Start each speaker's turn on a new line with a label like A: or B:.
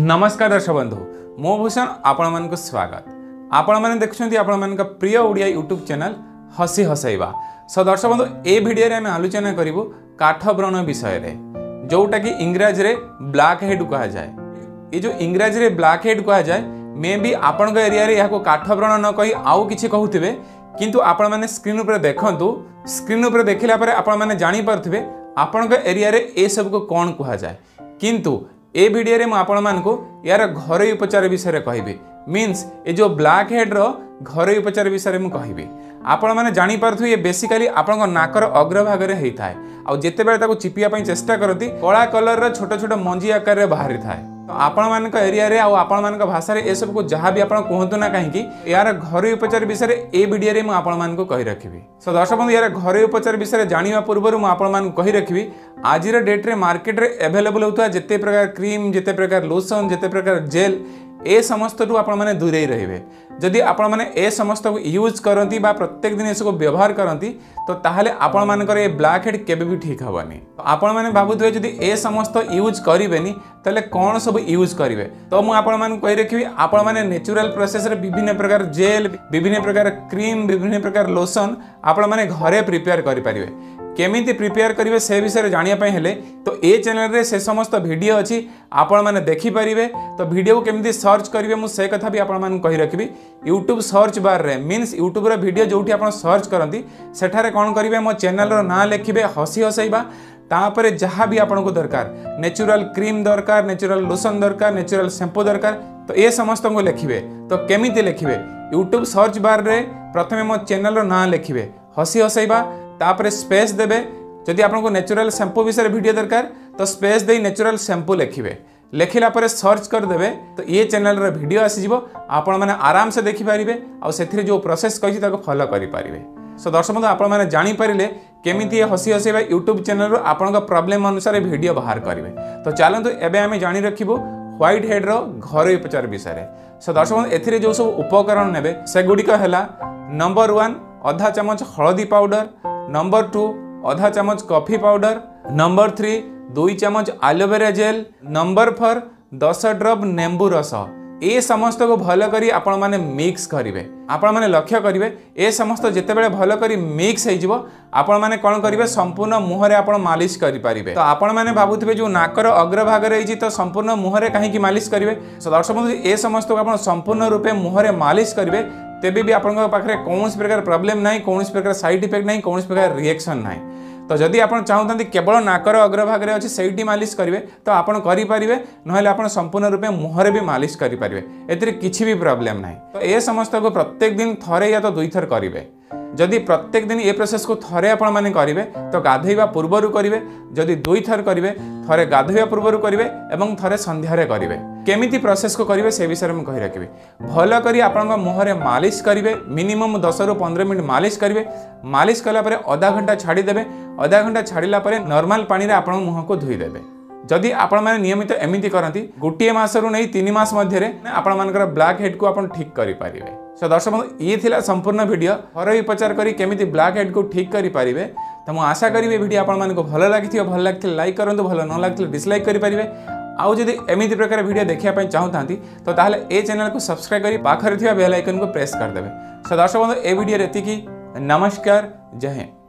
A: नमस्कार दर्शक बंधु मो भूषण आपण मान स्वागत। आपण मैंने देखुं आपण मान प्रिय ओडिया यूट्यूब चैनल हसी हसैबा। सो दर्शक बंधु ए वीडियो रे आमे आलोचना करिवु काठ व्रण विषय रे, जोटा कि इंग्रजी रे ब्लैक हेड कहा जाए। ये जो इंग्रजी रे ब्लैक हेड कहा जाए मे बी आपण एरिया रे याको काठ व्रण न कही आउ किछि कहउथिबे, किंतु आपण माने स्क्रीन ऊपर देखंतु। स्क्रीन ऊपर देखिला परे आपण माने जानि परथिबे आपण एरिया रे ए सब को कोन कहा जाए। किंतु ए वीडियो रे आपण मानकु यार घरोई उपचार विषय रे कहबी। मीन्स ए जो ब्लैक हेड रो घरोई उपचार विषय रे मु कहबी। आपण माने जानि पारथु ये बेसिकली आपण नाकर अग्रभाग रे हेई थाए। आ जेते बेले ताको चिपिया पई चेष्टा करती कला कलर रो छोट छोट मंजी आकार रे बाहरी थाए। तो आपण मानक एरिया रे आ आपण मानक भाषा रे ए सब को जहां भी आपण कहंतु ना काहे कि यार घरोई उपचार विषय रे ए वीडियो रे मु आपण मानक कहि रखिबी। सो दर्शक बंधु यार घरोई उपचार विषय रे जानिबा पूर्व मु आपण मानक कहि रखिबी आज रे डेट रे मार्केट रे अवेलेबल होता जेते प्रकार क्रीम, जेते प्रकार लोशन, जेते प्रकार जेल, ए समस्त टू आपण माने दूरे रहिबे। जदि आपण माने ए समस्त को यूज करंती बा प्रत्येक दिन इसको व्यवहार करंती तो ताहले आपण मानकर ए ब्लैक हेड केबे भी ठीक हबनी। तो आपण माने भाबुथबे जदि ए समस्त यूज करिवेनी ताले कोन सब यूज करिवे। तो मु आपण मान कहि रखिबी आपण माने नेचुरल प्रोसेस रे विभिन्न प्रकार जेल, विभिन्न प्रकार क्रीम, विभिन्न प्रकार लोशन आपण माने घरे प्रिपेयर करि परिवे। केमिति प्रिपेयर करिवे से विषय जानिया पई हेले तो ए चैनल रे से समस्त वीडियो अछि आपण माने देखि परिवे। तो वीडियो को केमिति सर्च करिवे मु से कथा भी आपण मान कहि रखिबी। YouTube सर्च बार रे मीन्स YouTube रे वीडियो जोठी आपण सर्च करंती सेठारे कोन करिवे मो चैनल रो नाम लिखिबे हसी हसैबा। तापरे जहाँ भी आपण को दरकार नेचुरल क्रीम दरकार, नेचुरल लोशन दरकार, नेचुरल शैम्पू दरकार तो ए समस्त को लिखिबे। तो केमिति लिखिबे YouTube सर्च बार रे प्रथमे मो चैनल रो नाम लिखिबे हसी हसैबा, तापरे स्पेस देबे। जदि आपन को नेचुरल शैम्पू विषय वीडियो दरकार तो स्पेस दे नेचुरल शैम्पू लिखिबे। लिखिला परे सर्च कर देबे तो ये चैनल रे वीडियो आसी जिवो। आपण माने आराम से देखि पारिबे आ सेथिरे जो प्रोसेस कहि ताको फॉलो करि पारिबे। सो दर्शक बंधु आपण माने जानि परिले केमिति हसी हसैबा यूट्यूब चैनल रो आपण को प्रॉब्लम अनुसार वीडियो बाहर करिवे। तो चलंतु एबे आमे जानि रखिबो व्हाइट हेड रो घरोई उपचार विषय रे। सो दर्शक बंधु एथिरे जो सब उपकरण नेबे से गुडी हला नंबर 1 आधा चम्मच हळदी पाउडर, नंबर 2 आधा चम्मच कॉफी पाउडर, नंबर 3 2 चम्मच एलोवेरा जेल, नंबर 4 10 ड्रॉप नेंबू रस। ए समस्त को भल करी आपण माने मिक्स करिवे। आपण माने लक्ष्य करिवे ए समस्त जेते बेले भल करी मिक्स हे जिवो आपण माने कोन करिवे संपूर्ण मुह रे आपण मालिश करि परिवे। तो आपण माने भाबुथिबे जो नाकर अग्रभाग रे हिची तो संपूर्ण मुह रे काहे कि मालिश करिवे। सो दर्शक बंधु ए समस्त को आपण संपूर्ण रूपे मुह रे मालिश करिवे तेबे भी आपण पाखरे कौन प्रकार प्रॉब्लम नहीं, कौन प्रकार साइड इफेक्ट नहीं, कौन प्रकार रिएक्शन नहीं। तो जदि आपण चाहूथांती केवल नाकर अग्रभाग रे अछि सेठी मालिश करिवे तो आपण करि परिवे, नहले आपण संपूर्ण रूपे मुह रे भी मालिश करि परिवे। एतरे किछि भी प्रॉब्लम नहीं। तो ए समस्त को प्रत्येक दिन थरे या तो दुई थर करिवे। जदि प्रत्येक दिन ये प्रोसेस को थरे आपण माने करिवे तो गाधैबा पूर्वरु करिवे। जदि दुई थर करिवे थरे गाधैबा पूर्वरु करिवे एवं थरे संध्या रे करिवे। केमिति प्रोसेस को करिवे से विषय में कहि रखिबे। भल करी आपण मुह रे मालिश करिवे, मिनिमम 10 रु 15 मिनिट मालिश करिवे। मालिश कला परे आधा घंटा छाड़ी देबे। आधा घंटा छाड़िला परे नॉर्मल पानी रे आपण मुह को धोई देबे। जदि आपण माने नियमित एमिति करंती गोटिए मास रु नै 3 मास मध्य रे आपण मानकर ब्लैक हेड को आपण ठीक करि पारिबे। सो दर्शक बंधु ये थिला संपूर्ण वीडियो घरोई उपचार करी केमिति ब्लैक हेड को ठीक करि पारिबे। तो मु आशा करी वीडियो आपण मानको भल लागिथियो। भल लागिथिले लाइक करंतु, भल न लागिथिले डिसलाइक करि पारिबे। आउ जदि एमिति प्रकार वीडियो देखिया पई चाहूथांती तो ताहले ए चैनल को सब्सक्राइब करी पाखरे थिया बेल आइकन को प्रेस कर देबे। सो दर्शक बंधु ए वीडियो रेति की नमस्कार, जय हिंद।